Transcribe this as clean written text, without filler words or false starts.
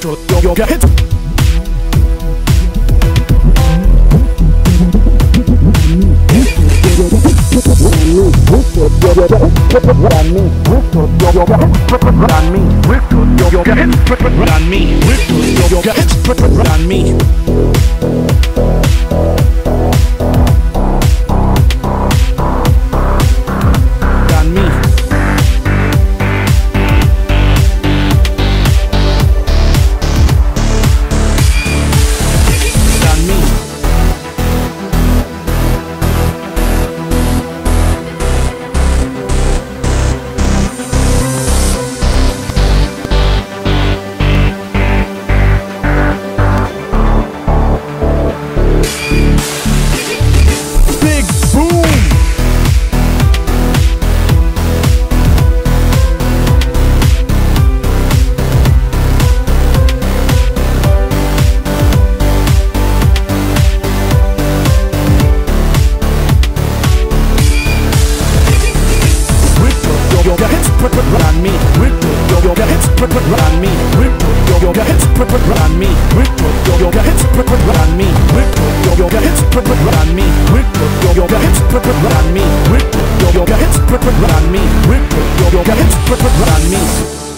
virtual yoga hits. Run me, yoga hits, run me, yoga hits, run me, yoga hits, run me, yoga hits, run me, yoga hits, run me, yoga hits, run me, yoga hits, run me.